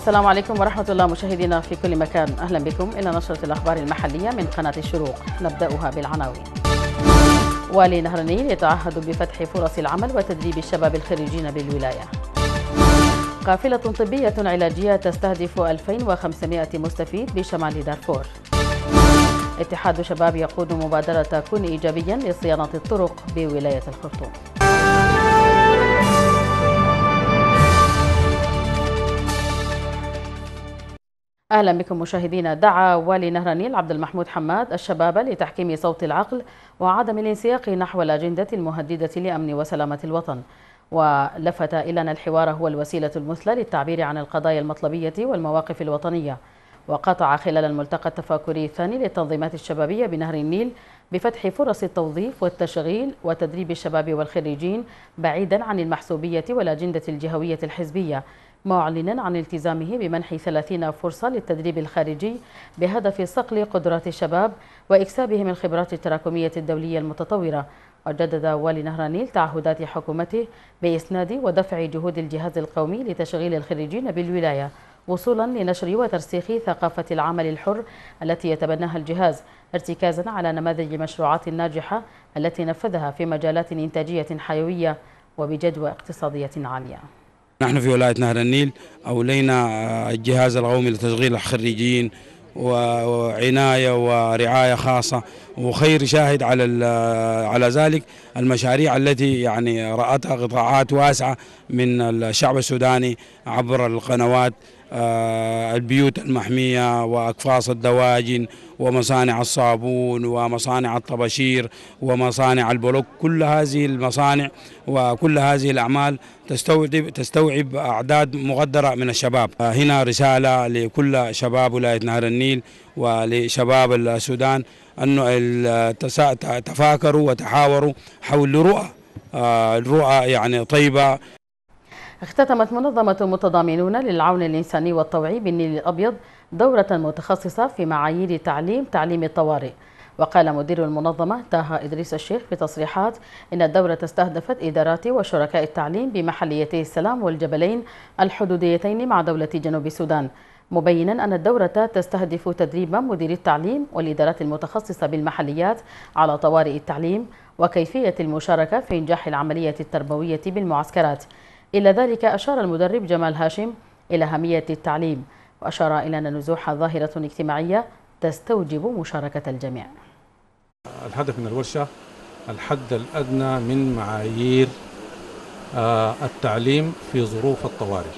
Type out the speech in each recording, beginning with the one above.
السلام عليكم ورحمة الله مشاهدينا في كل مكان، أهلا بكم إلى نشرة الأخبار المحلية من قناة الشروق. نبدأها بالعناوين. والي نهر النيل يتعهد بفتح فرص العمل وتدريب الشباب الخريجين بالولاية. قافلة طبية علاجية تستهدف 2500 مستفيد بشمال دارفور. اتحاد شباب يقود مبادرة كن إيجابيا لصيانة الطرق بولاية الخرطوم. أهلا بكم مشاهدينا. دعا والي نهر النيل عبد المحمود حماد الشباب لتحكيم صوت العقل وعدم الانسياق نحو الأجندة المهددة لأمن وسلامة الوطن، ولفت إلى أن الحوار هو الوسيلة المثلى للتعبير عن القضايا المطلبية والمواقف الوطنية. وقطع خلال الملتقى التفاكري الثاني للتنظيمات الشبابية بنهر النيل بفتح فرص التوظيف والتشغيل وتدريب الشباب والخريجين بعيدا عن المحسوبية والأجندة الجهوية الحزبية، معلنا عن التزامه بمنح 30 فرصة للتدريب الخارجي بهدف صقل قدرات الشباب وإكسابهم الخبرات التراكمية الدولية المتطورة. وجدد والي نهر النيل تعهدات حكومته بإسناد ودفع جهود الجهاز القومي لتشغيل الخريجين بالولاية، وصولا لنشر وترسيخ ثقافة العمل الحر التي يتبناها الجهاز، ارتكازا على نماذج مشروعات ناجحة التي نفذها في مجالات إنتاجية حيوية وبجدوى اقتصادية عالية. نحن في ولاية نهر النيل أولينا الجهاز القومي لتشغيل الخريجين وعناية ورعاية خاصة، وخير شاهد على ذلك المشاريع التي يعني رأتها قطاعات واسعة من الشعب السوداني عبر القنوات، البيوت المحمية وأقفاص الدواجن ومصانع الصابون ومصانع الطباشير ومصانع البلوك. كل هذه المصانع وكل هذه الأعمال تستوعب أعداد مقدرة من الشباب. هنا رسالة لكل شباب ولاية نهر النيل ولشباب السودان أنه تفاكروا وتحاوروا حول رؤى يعني طيبة. اختتمت منظمة المتضامنون للعون الإنساني والطوعي بالنيل الأبيض دورة متخصصة في معايير تعليم الطوارئ. وقال مدير المنظمة طه إدريس الشيخ بتصريحات إن الدورة استهدفت إدارات وشركاء التعليم بمحليتي السلام والجبلين الحدوديتين مع دولة جنوب السودان، مبينا أن الدورة تستهدف تدريب مدير التعليم والإدارات المتخصصة بالمحليات على طوارئ التعليم وكيفية المشاركة في إنجاح العملية التربوية بالمعسكرات. إلى ذلك أشار المدرب جمال هاشم إلى أهمية التعليم، وأشار إلى أن النزوح ظاهرة اجتماعية تستوجب مشاركة الجميع. الهدف من الورشة الحد الأدنى من معايير التعليم في ظروف الطوارئ،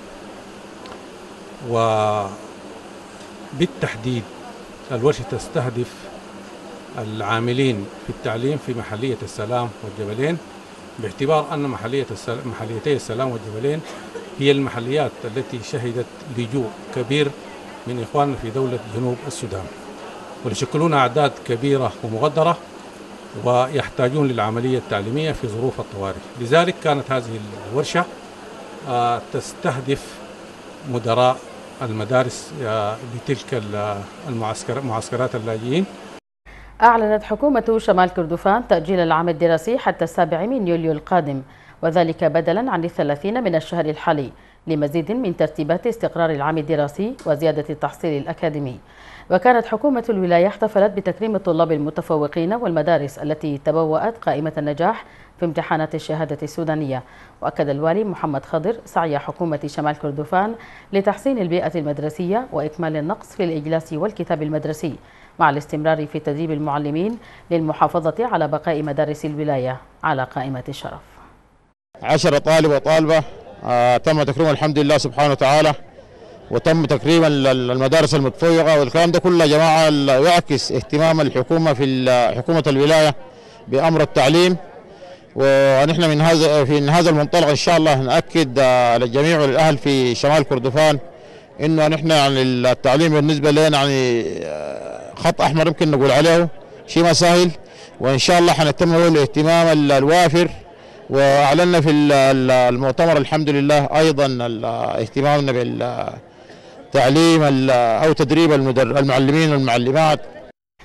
وبالتحديد الورشة تستهدف العاملين في التعليم في محلية السلام والجبلين، باعتبار أن محليتي السلام والجبلين هي المحليات التي شهدت لجوء كبير من إخواننا في دولة جنوب السودان، ويشكلون أعداد كبيرة ومغدرة ويحتاجون للعملية التعليمية في ظروف الطوارئ. لذلك كانت هذه الورشة تستهدف مدراء المدارس بتلك معسكرات اللاجئين. أعلنت حكومة شمال كردفان تأجيل العام الدراسي حتى 7 يوليو القادم، وذلك بدلا عن 30 من الشهر الحالي، لمزيد من ترتيبات استقرار العام الدراسي وزيادة التحصيل الأكاديمي. وكانت حكومة الولاية احتفلت بتكريم الطلاب المتفوقين والمدارس التي تبوأت قائمة النجاح في امتحانات الشهادة السودانية. وأكد الوالي محمد خضر سعي حكومة شمال كردفان لتحسين البيئة المدرسية وإكمال النقص في الإجلاس والكتاب المدرسي، مع الاستمرار في تدريب المعلمين للمحافظة على بقاء مدارس الولاية على قائمة الشرف. 10 طالب وطالبة تم تكريمهم الحمد لله سبحانه وتعالى، وتم تكريم المدارس المتفوقة، والكلام ده كله يا جماعة يعكس اهتمام الحكومة في حكومة الولاية بأمر التعليم. ونحن في هذا المنطلق إن شاء الله نأكد للجميع والأهل في شمال كردفان إنه نحن يعني التعليم بالنسبة لنا يعني خط أحمر يمكن نقول عليه، شيء ما سهل، وإن شاء الله حنهتم به الاهتمام الوافر. وأعلنا في المؤتمر الحمد لله أيضا اهتمامنا بالتعليم أو تدريب المعلمين والمعلمات.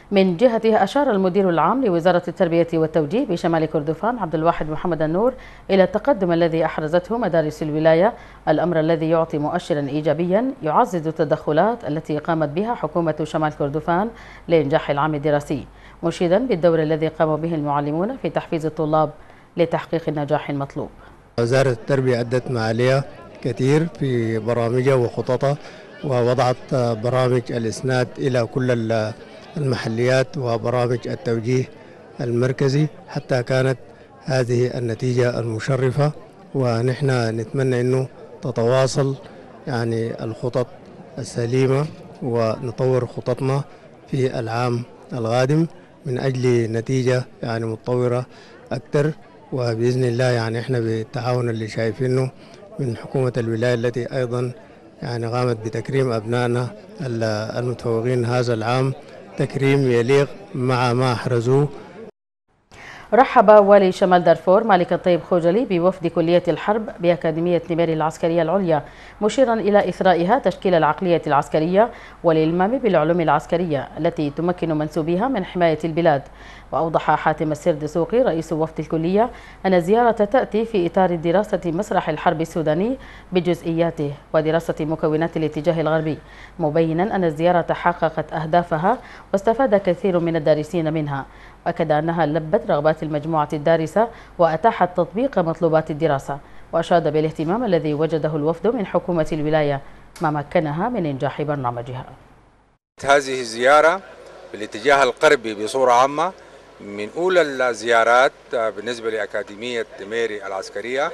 من جهته أشار المدير العام لوزارة التربية والتوجيه بشمال كردفان عبد الواحد محمد النور إلى التقدم الذي أحرزته مدارس الولاية، الأمر الذي يعطي مؤشرا إيجابيا يعزز التدخلات التي قامت بها حكومة شمال كردفان لإنجاح العام الدراسي، مشيدا بالدور الذي قام به المعلمون في تحفيز الطلاب لتحقيق النجاح المطلوب. وزارة التربية أدت معالية كثير في برامجها وخططها، ووضعت برامج الإسناد إلى كل المحليات وبرامج التوجيه المركزي، حتى كانت هذه النتيجة المشرفة. ونحن نتمنى أنه تتواصل يعني الخطط السليمة ونطور خططنا في العام القادم من أجل نتيجة يعني متطورة أكثر. وبإذن الله يعني احنا بالتعاون اللي شايفينه من حكومة الولاية التي أيضا يعني قامت بتكريم أبنائنا المتفوقين هذا العام تكريم يليق مع ما أحرزوه. رحب والي شمال دارفور مالك الطيب خوجلي بوفد كلية الحرب بأكاديمية نميري العسكرية العليا، مشيرا إلى إثرائها تشكيل العقلية العسكرية والإلمام بالعلوم العسكرية التي تمكن منسوبيها من حماية البلاد. وأوضح حاتم السردسوقي رئيس وفد الكلية أن الزيارة تأتي في إطار دراسة مسرح الحرب السوداني بجزئياته ودراسة مكونات الاتجاه الغربي، مبينا أن الزيارة حققت أهدافها واستفاد كثير من الدارسين منها، وأكد أنها لبت رغبات المجموعة الدارسة وأتاحت تطبيق مطلوبات الدراسة، وأشاد بالاهتمام الذي وجده الوفد من حكومة الولاية ما مكنها من إنجاح برنامجها. هذه الزيارة بالاتجاه الغربي بصورة عامة من أولى الزيارات بالنسبة لأكاديمية نميري العسكرية،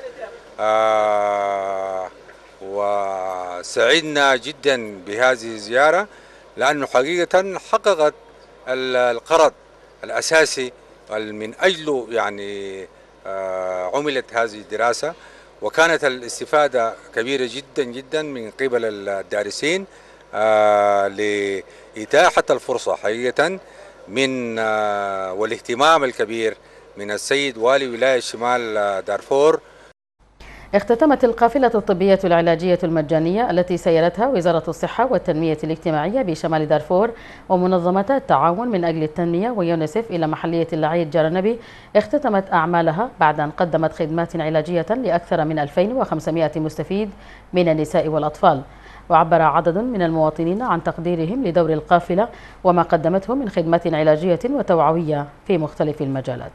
وسعدنا جدا بهذه الزيارة لأنه حقيقة حققت الغرض الأساسي من أجله يعني عملت هذه الدراسة، وكانت الاستفادة كبيرة جدا جدا من قبل الدارسين لإتاحة الفرصة حقيقة من والاهتمام الكبير من السيد والي ولاية شمال دارفور. اختتمت القافلة الطبية العلاجية المجانية التي سيرتها وزارة الصحة والتنمية الاجتماعية بشمال دارفور ومنظمتا التعاون من أجل التنمية ويونيسف إلى محلية العيد جرنبي، اختتمت أعمالها بعد أن قدمت خدمات علاجية لأكثر من 2500 مستفيد من النساء والأطفال. وعبر عدد من المواطنين عن تقديرهم لدور القافلة وما قدمته من خدمات علاجية وتوعوية في مختلف المجالات.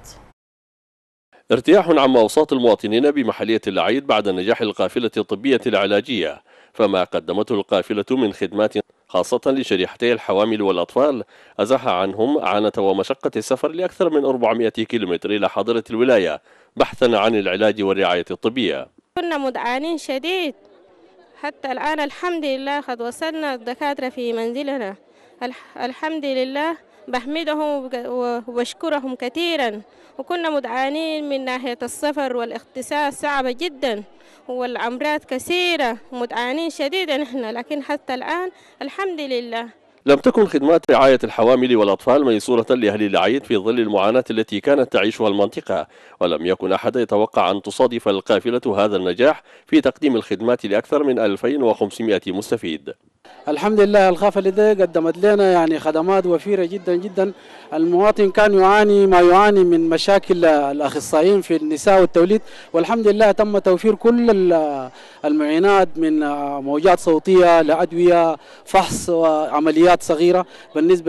ارتياح عم أوساط المواطنين بمحلية العيد بعد نجاح القافلة الطبية العلاجية، فما قدمته القافلة من خدمات خاصة لشريحتي الحوامل والأطفال أزاح عنهم عانة ومشقة السفر لأكثر من 400 كيلومتر إلى حاضرة الولاية بحثا عن العلاج والرعاية الطبية. كنا مدعانين شديد، حتى الآن الحمد لله قد وصلنا الدكاترة في منزلنا، الحمد لله، بحمدهم وبشكرهم كثيرا. وكنا مدعانين من ناحية السفر والاختصاص صعبة جدا والأمراض كثيرة، مدعانين شديدا نحن، لكن حتى الآن الحمد لله. لم تكن خدمات رعاية الحوامل والأطفال ميسورة لأهل العيد في ظل المعاناة التي كانت تعيشها المنطقة، ولم يكن أحد يتوقع أن تصادف القافلة هذا النجاح في تقديم الخدمات لأكثر من 2500 مستفيد. الحمد لله القافلة دي قدمت لنا يعني خدمات وفيرة جدا جدا. المواطن كان يعاني ما يعاني من مشاكل الأخصائيين في النساء والتوليد، والحمد لله تم توفير كل المعينات من موجات صوتية لأدوية، فحص وعمليات صغيرة بالنسبة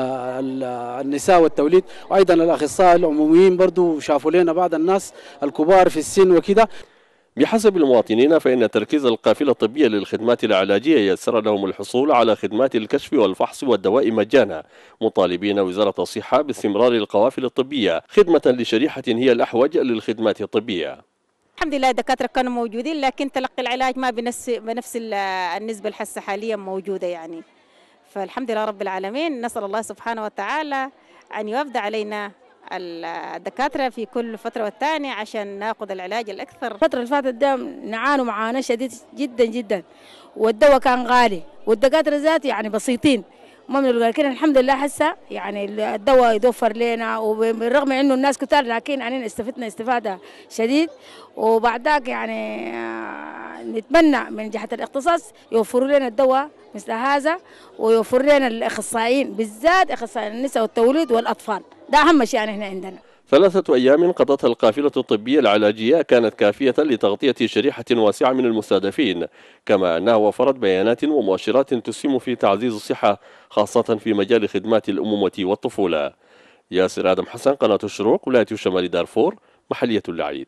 للنساء والتوليد، وأيضا الأخصائيين العموميين برضو شافوا لنا بعض الناس الكبار في السن وكده. بحسب المواطنين فإن تركيز القافلة الطبية للخدمات العلاجية يسر لهم الحصول على خدمات الكشف والفحص والدواء مجانا، مطالبين وزارة الصحة باستمرار القوافل الطبية خدمة لشريحة هي الأحوج للخدمات الطبية. الحمد لله الدكاترة كانوا موجودين، لكن تلقي العلاج ما بنفس النسبة الحسة حاليا موجودة يعني. فالحمد لله رب العالمين، نسأل الله سبحانه وتعالى أن يوفد علينا الدكاترة في كل فترة والثانية عشان ناخذ العلاج الأكثر. الفترة اللي فاتت ده نعانوا معاناة شديد جدا جدا، والدواء كان غالي والدكاترة ذات يعني بسيطين، لكن الحمد لله هسه يعني الدواء يتوفر لنا، وبالرغم انه الناس كتار لكن يعني استفدنا استفادة شديد. وبعد ذاك يعني نتمنى من جهة الاختصاص يوفروا لنا الدواء مثل هذا، ويوفر لنا الأخصائيين بالذات أخصائيين النساء والتوليد والأطفال، ده أهم شيء هنا عندنا. 3 أيام قضتها القافلة الطبية العلاجية كانت كافية لتغطية شريحة واسعة من المستهدفين، كما أنها وفرت بيانات ومؤشرات تسهم في تعزيز الصحة خاصة في مجال خدمات الأمومة والطفولة. ياسر آدم حسن، قناة الشروق، ولاية شمال دارفور، محلية العيد.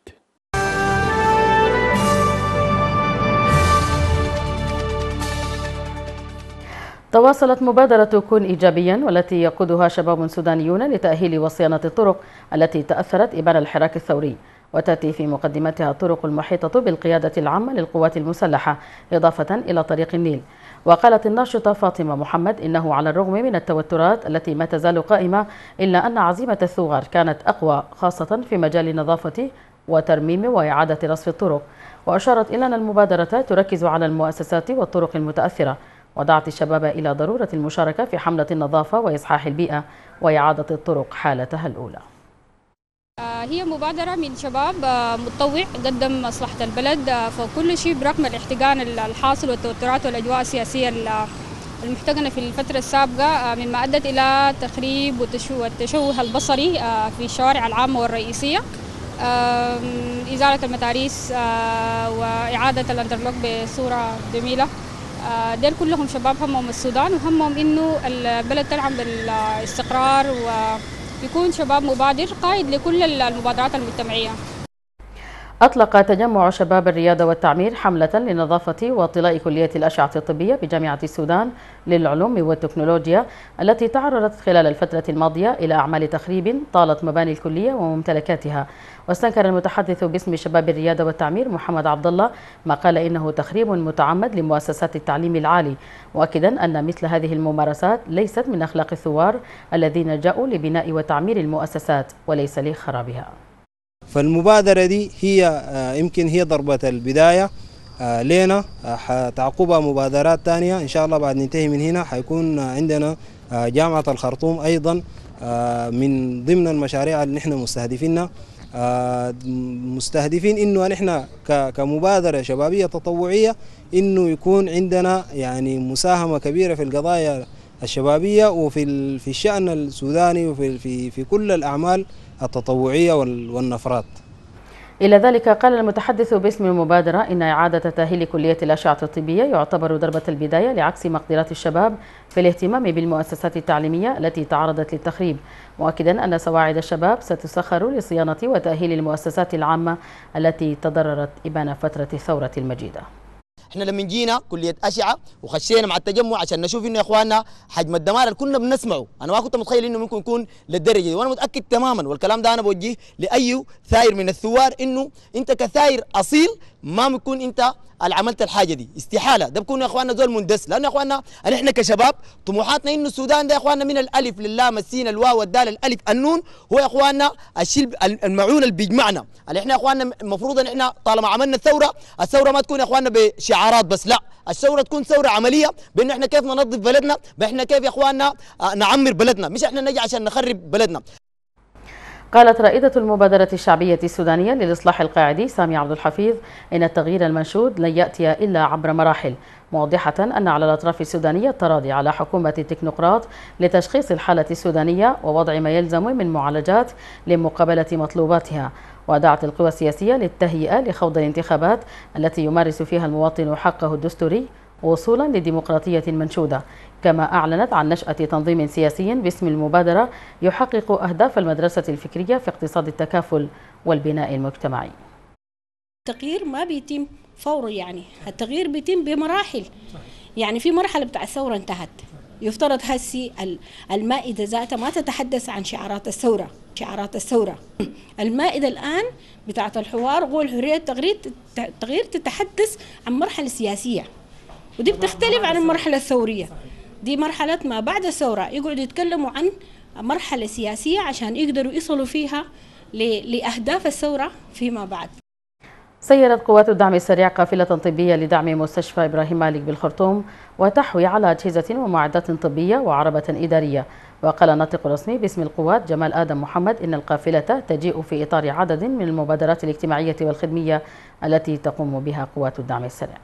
تواصلت مبادرة كن إيجابيا والتي يقودها شباب سودانيون لتأهيل وصيانة الطرق التي تأثرت إبان الحراك الثوري، وتأتي في مقدمتها الطرق المحيطة بالقيادة العامة للقوات المسلحة إضافة إلى طريق النيل. وقالت الناشطة فاطمة محمد إنه على الرغم من التوترات التي ما تزال قائمة إلا أن عزيمة الثوار كانت أقوى خاصة في مجال النظافة وترميم وإعادة رصف الطرق. وأشارت إلى أن المبادرة تركز على المؤسسات والطرق المتأثرة، ودعت الشباب إلى ضرورة المشاركة في حملة النظافة وإصحاح البيئة وإعادة الطرق حالتها الأولى. هي مبادرة من شباب متطوع قدم مصلحة البلد، فكل شيء برغم الاحتقان الحاصل والتوترات والأجواء السياسية المحتقنة في الفترة السابقة، مما أدت إلى تخريب والتشوه البصري في الشوارع العامة والرئيسية، إزالة المتاريس وإعادة الانترلوك بصورة جميلة. دول كلهم شباب همهم السودان وهمهم إنه البلد تنعم بالاستقرار ويكون شباب مبادر قائد لكل المبادرات المجتمعية. أطلق تجمع شباب الريادة والتعمير حملة لنظافة واطلاء كلية الأشعة الطبية بجامعة السودان للعلوم والتكنولوجيا التي تعرضت خلال الفترة الماضية إلى أعمال تخريب طالت مباني الكلية وممتلكاتها. واستنكر المتحدث باسم شباب الريادة والتعمير محمد عبد الله ما قال إنه تخريب متعمد لمؤسسات التعليم العالي، مؤكدا أن مثل هذه الممارسات ليست من أخلاق الثوار الذين جاءوا لبناء وتعمير المؤسسات وليس لخرابها. فالمبادرة دي هي يمكن هي ضربة البداية لنا، تعقبها مبادرات تانية إن شاء الله. بعد ننتهي من هنا حيكون عندنا جامعة الخرطوم أيضا من ضمن المشاريع اللي نحن مستهدفين إنه نحن كمبادرة شبابية تطوعية إنه يكون عندنا يعني مساهمة كبيرة في القضايا الشبابية وفي الشأن السوداني وفي كل الأعمال التطوعية والنفرات. إلى ذلك قال المتحدث باسم المبادرة إن إعادة تأهيل كلية الأشعة الطبية يعتبر ضربة البداية لعكس مقدرات الشباب في الاهتمام بالمؤسسات التعليمية التي تعرضت للتخريب، مؤكدا أن سواعد الشباب ستسخر لصيانة وتأهيل المؤسسات العامة التي تضررت إبان فترة الثورة المجيدة. احنا لما جينا كليه اشعه وخشينا مع التجمع عشان نشوف انه يا اخواننا حجم الدمار اللي كنا بنسمعه، انا ما كنت متخيل انه ممكن يكون للدرجه دي، وانا متاكد تماما والكلام ده انا بوجيه لاي ثاير من الثوار انه انت كثاير اصيل ما بيكون انت اللي عملت الحاجه دي، استحاله ده بكون يا اخواننا زول مندس، لانه يا اخواننا احنا كشباب طموحاتنا انه السودان ده يا اخواننا من الالف للام السين الواو الدال الالف النون هو يا اخواننا الشيء المعون اللي بيجمعنا، اللي احنا يا اخواننا المفروض ان احنا طالما عملنا الثوره ما تكون يا اخواننا بشعارات بس، لا الثوره تكون ثوره عمليه بانه احنا كيف ننظف بلدنا، باحنا كيف يا اخواننا نعمر بلدنا، مش احنا نجي عشان نخرب بلدنا. قالت رائدة المبادرة الشعبية السودانية للإصلاح القاعدي سامي عبد الحفيظ إن التغيير المنشود لن يأتي إلا عبر مراحل، موضحة أن على الأطراف السودانية التراضي على حكومة التكنوقراط لتشخيص الحالة السودانية ووضع ما يلزم من معالجات لمقابلة مطلوباتها. ودعت القوى السياسية للتهيئة لخوض الانتخابات التي يمارس فيها المواطن حقه الدستوري وصولا لديمقراطية منشودة، كما أعلنت عن نشأة تنظيم سياسي باسم المبادرة يحقق أهداف المدرسة الفكرية في اقتصاد التكافل والبناء المجتمعي. التغيير ما بيتم فوري، يعني التغيير بيتم بمراحل، يعني في مرحلة بتاع الثورة انتهت، يفترض هسي المائدة ذاتها ما تتحدث عن شعارات الثورة. المائدة الآن بتاعت الحوار هو الحرية التغيير تتحدث عن مرحلة سياسية، ودي بتختلف عن المرحلة الثورية، دي مرحلة ما بعد الثورة يقعدوا يتكلموا عن مرحلة سياسية عشان يقدروا يصلوا فيها لأهداف الثورة فيما بعد. سيرت قوات الدعم السريع قافلة طبية لدعم مستشفى إبراهيم مالك بالخرطوم وتحوي على أجهزة ومعدات طبية وعربة إدارية. وقال الناطق الرسمي باسم القوات جمال آدم محمد إن القافلة تجيء في إطار عدد من المبادرات الاجتماعية والخدمية التي تقوم بها قوات الدعم السريع.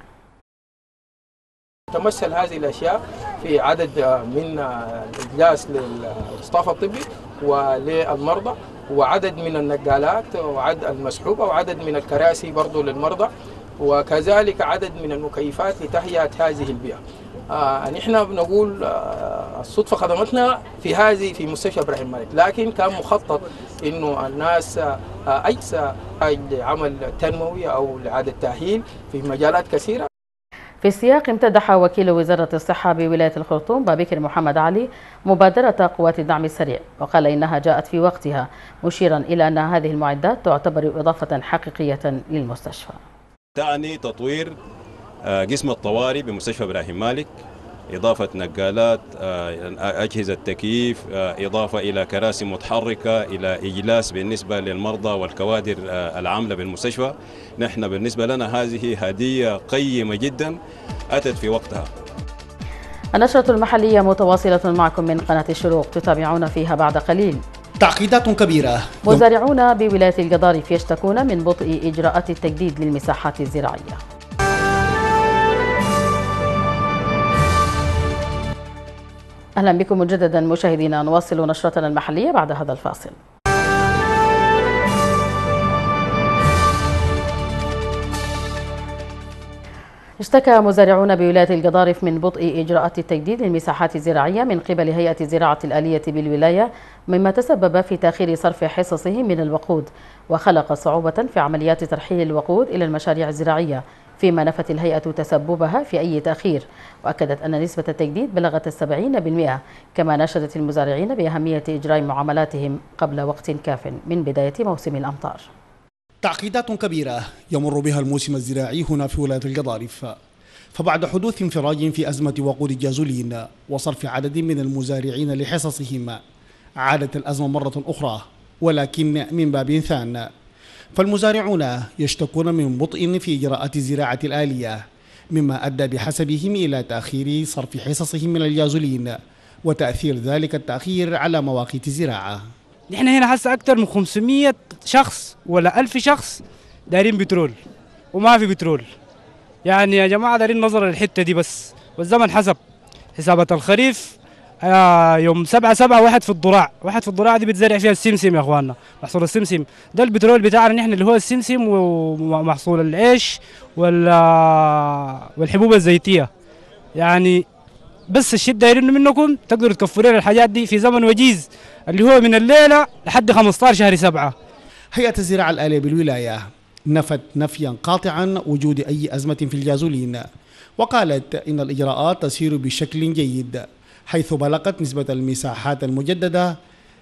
تمثل هذه الأشياء في عدد من الإجلاس للصف الطبي وللمرضى، وعدد من النقالات وعدد المسحوبة، وعدد من الكراسي برضو للمرضى، وكذلك عدد من المكيفات لتهيئة هذه البيئة. نحن بنقول الصدفة خدمتنا في مستشفى إبراهيم مالك، لكن كان مخطط إنه الناس أجهزة لعمل تنموي أو لإعادة تأهيل في مجالات كثيرة. في السياق امتدح وكيل وزارة الصحة بولاية الخرطوم بابكر محمد علي مبادرة قوات الدعم السريع، وقال إنها جاءت في وقتها، مشيرا إلى أن هذه المعدات تعتبر إضافة حقيقية للمستشفى. تعني تطوير قسم الطوارئ بمستشفى إبراهيم مالك، إضافة نقالات، أجهزة تكييف، إضافة إلى كراسي متحركة، إلى إجلاس بالنسبة للمرضى والكوادر العاملة بالمستشفى. نحن بالنسبة لنا هذه هدية قيمة جدا أتت في وقتها. النشرة المحلية متواصلة معكم من قناة الشروق، تتابعون فيها بعد قليل. تعقيدات كبيرة. مزارعون بولاية القضارف يشتكون من بطء إجراءات التجديد للمساحات الزراعية. أهلا بكم مجددا مشاهدينا، نواصل نشرتنا المحلية بعد هذا الفاصل. اشتكى مزارعون بولاية القضارف من بطء إجراءات التجديد للمساحات الزراعية من قبل هيئة الزراعة الآلية بالولاية، مما تسبب في تأخير صرف حصصهم من الوقود وخلق صعوبة في عمليات ترحيل الوقود إلى المشاريع الزراعية، فيما نفت الهيئة تسببها في أي تأخير، وأكدت أن نسبة التجديد بلغت 70%. كما ناشدت المزارعين بأهمية إجراء معاملاتهم قبل وقت كاف من بداية موسم الأمطار. تعقيدات كبيرة يمر بها الموسم الزراعي هنا في ولاية القضارف، فبعد حدوث انفراج في أزمة وقود الجازولين وصرف عدد من المزارعين لحصصهم، عادت الأزمة مرة أخرى ولكن من باب ثان. فالمزارعون يشتكون من بطء في إجراءات الزراعة الآلية، مما أدى بحسبهم إلى تأخير صرف حصصهم من الجازولين وتأثير ذلك التأخير على مواقيت الزراعة. نحن هنا هسه أكثر من 500 شخص ولا 1000 شخص دايرين بترول وما في بترول. يعني يا جماعة دايرين نظرة للحتة دي بس، والزمن حسب حسابات الخريف يوم 7/7 واحد في الضراع دي بتزرع فيها السمسم يا اخواننا، محصول السمسم ده البترول بتاعنا نحن اللي هو السمسم ومحصول العيش والحبوب الزيتية. يعني بس الشيء دايرين منكم تقدروا تكفروا الحاجات دي في زمن وجيز اللي هو من الليلة لحد 15 شهر 7. هيئة الزراعة الآلية بالولاية نفت نفيا قاطعا وجود أي أزمة في الجازولين، وقالت إن الإجراءات تسير بشكل جيد، حيث بلغت نسبة المساحات المجددة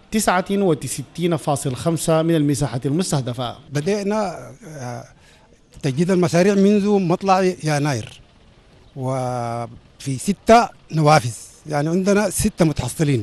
69.5% من المساحة المستهدفة. بدأنا تجديد المشاريع منذ مطلع يناير، وفي 6 نوافذ، يعني عندنا 6 متحصلين،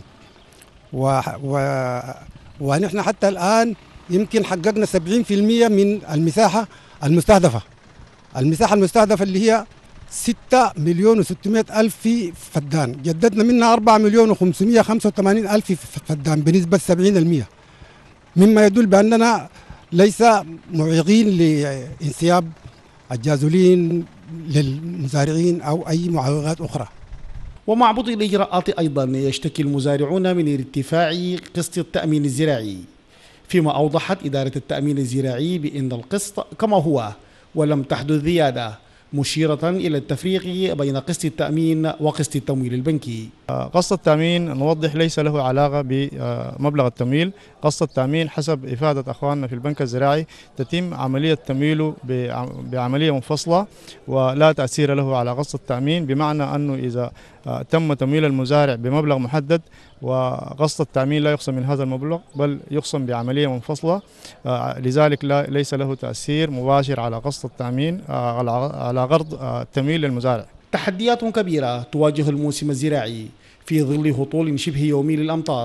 ونحن حتى الآن يمكن حققنا 70% من المساحة المستهدفة. المساحة المستهدفة اللي هي 6,600,000 فدان، جددنا منها 4,585,000 فدان بنسبة 70%، مما يدل بأننا ليس معيقين لانسياب الجازولين للمزارعين أو أي معوقات أخرى. ومع بطء الإجراءات أيضا يشتكي المزارعون من ارتفاع قسط التأمين الزراعي، فيما أوضحت إدارة التأمين الزراعي بأن القسط كما هو ولم تحدث زيادة، مشيرة إلى التفريق بين قسط التأمين وقسط التمويل البنكي. قسط التأمين نوضح ليس له علاقة بمبلغ التمويل. قسط التأمين حسب إفادة أخواننا في البنك الزراعي تتم عملية تمويله بعملية منفصلة ولا تأثير له على قسط التأمين، بمعنى أنه إذا تم تمويل المزارع بمبلغ محدد وقسط التأمين لا يقسم من هذا المبلغ بل يقسم بعملية منفصلة، لذلك ليس له تأثير مباشر على قسط التأمين على قرض التمويل للمزارع. تحديات كبيرة تواجه الموسم الزراعي في ظل هطول شبه يومي للأمطار،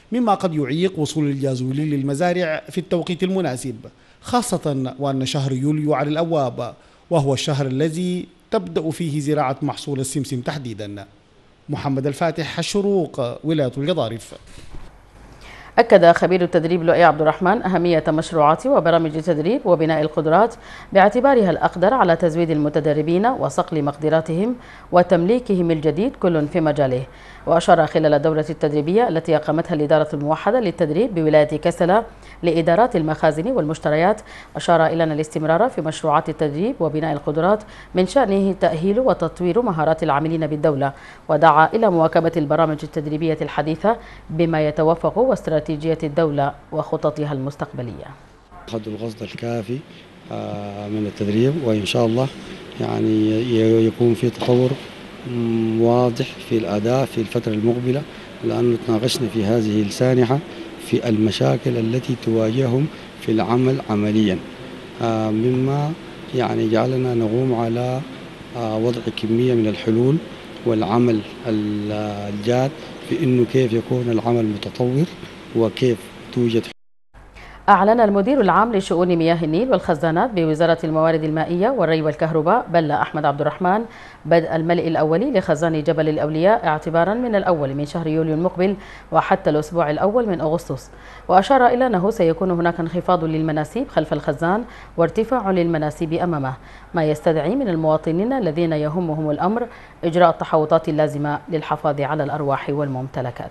مما قد يعيق وصول الجازولين للمزارع في التوقيت المناسب، خاصة وأن شهر يوليو على الأبواب، وهو الشهر الذي تبدأ فيه زراعة محصول السمسم تحديدا. محمد الفاتح، الشروق، ولاية القضارف. أكد خبير التدريب لؤي عبد الرحمن أهمية مشروعات وبرامج التدريب وبناء القدرات باعتبارها الأقدر على تزويد المتدربين وصقل مقدراتهم وتمليكهم الجديد كل في مجاله. وأشار خلال الدورة التدريبية التي أقامتها الإدارة الموحدة للتدريب بولاية كسلا لإدارات المخازن والمشتريات، أشار إلى أن الاستمرار في مشروعات التدريب وبناء القدرات من شأنه تأهيل وتطوير مهارات العاملين بالدولة، ودعا إلى مواكبة البرامج التدريبية الحديثة بما يتوافق واستراتيجية الدولة وخططها المستقبلية. أخذوا القصد الكافي من التدريب، وإن شاء الله يعني يكون في تطور واضح في الأداء في الفترة المقبلة، لأنه تناقشنا في هذه السانحة في المشاكل التي تواجههم في العمل عمليا، مما يعني جعلنا نقوم على وضع كمية من الحلول والعمل الجاد في إنه كيف يكون العمل متطور وكيف توجد. أعلن المدير العام لشؤون مياه النيل والخزانات بوزارة الموارد المائية والري والكهرباء بلا أحمد عبد الرحمن بدء الملء الأولي لخزان جبل الأولياء اعتبارا من الأول من شهر يوليو المقبل وحتى الأسبوع الأول من أغسطس، وأشار إلى أنه سيكون هناك انخفاض للمناسيب خلف الخزان وارتفاع للمناسيب أمامه، ما يستدعي من المواطنين الذين يهمهم الأمر إجراء التحوطات اللازمة للحفاظ على الأرواح والممتلكات.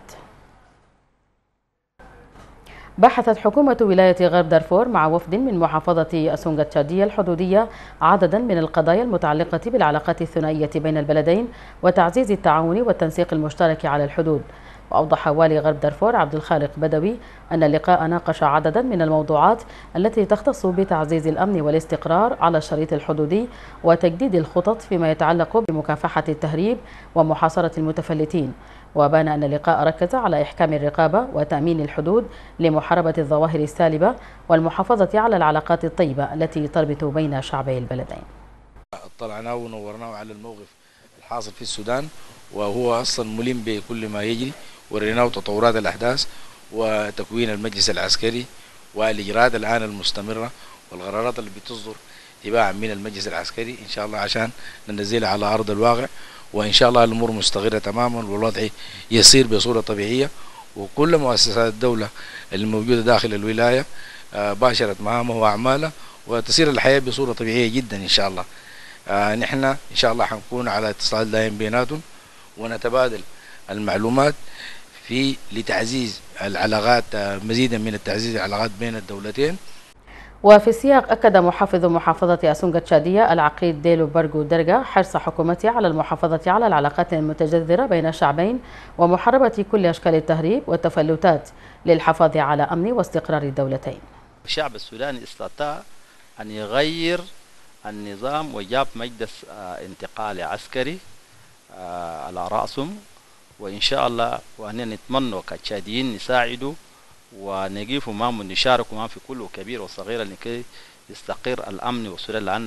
بحثت حكومة ولاية غرب دارفور مع وفد من محافظة أسونغا التشادية الحدودية عددا من القضايا المتعلقة بالعلاقات الثنائية بين البلدين وتعزيز التعاون والتنسيق المشترك على الحدود. وأوضح والي غرب دارفور عبد الخالق بدوي أن اللقاء ناقش عددا من الموضوعات التي تختص بتعزيز الأمن والاستقرار على الشريط الحدودي وتجديد الخطط فيما يتعلق بمكافحة التهريب ومحاصرة المتفلتين. وبان أن اللقاء ركز على إحكام الرقابة وتأمين الحدود لمحاربة الظواهر السالبة والمحافظة على العلاقات الطيبة التي تربط بين شعبي البلدين. اطلعناه ونورناه على الموقف الحاصل في السودان، وهو أصلا ملم بكل ما يجري، وريناه تطورات الأحداث وتكوين المجلس العسكري والإجراءات الآن المستمرة والقرارات اللي بتصدر تباعا من المجلس العسكري إن شاء الله عشان ننزلها على أرض الواقع، وإن شاء الله الأمور مستقرة تماما والوضع يسير بصورة طبيعية، وكل مؤسسات الدولة الموجودة داخل الولاية باشرت مهامها وأعمالها وتسير الحياة بصورة طبيعية جدا إن شاء الله. نحن إن شاء الله حنكون على اتصال دائم بيناتهم ونتبادل المعلومات لتعزيز العلاقات، مزيدا من التعزيز العلاقات بين الدولتين. وفي السياق أكد محافظ محافظة أسونغا التشادية العقيد ديلو برغو درغا حرص حكومته على المحافظة على العلاقات المتجذرة بين الشعبين ومحاربة كل أشكال التهريب والتفلتات للحفاظ على أمن واستقرار الدولتين. الشعب السوداني استطاع أن يغير النظام وجاب مجلس انتقالي عسكري على رأسهم، وإن شاء الله وأننا نتمنى كتشاديين نساعدوا ونقف معهم ونشاركوا معهم في كل كبير وصغير لكي يستقر الأمن والسودان، لأن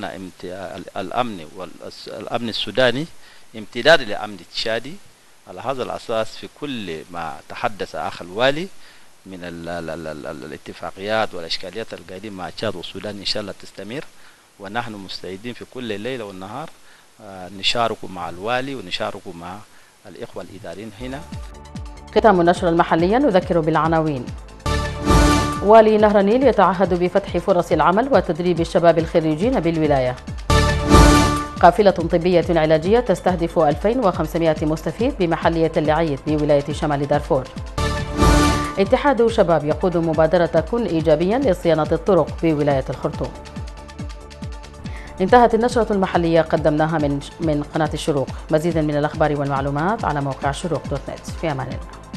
الأمن السوداني امتداد للأمن التشادي. على هذا الأساس في كل ما تحدث أخ الوالي من الاتفاقيات والإشكاليات القاعدين مع تشاد والسودان إن شاء الله تستمر، ونحن مستعدين في كل ليلة والنهار نشاركوا مع الوالي ونشاركوا مع الإخوة الإداريين هنا. ختام النشرة المحلية نذكر بالعناوين. والي نهر النيل يتعهد بفتح فرص العمل وتدريب الشباب الخريجين بالولاية. قافلة طبية علاجية تستهدف 2500 مستفيد بمحلية اللعيث بولاية شمال دارفور. اتحاد شباب يقود مبادرة كن إيجابيا لصيانة الطرق بولاية الخرطوم. انتهت النشرة المحلية قدمناها من قناة الشروق. مزيدا من الأخبار والمعلومات على موقع الشروق.net. في أمان الله.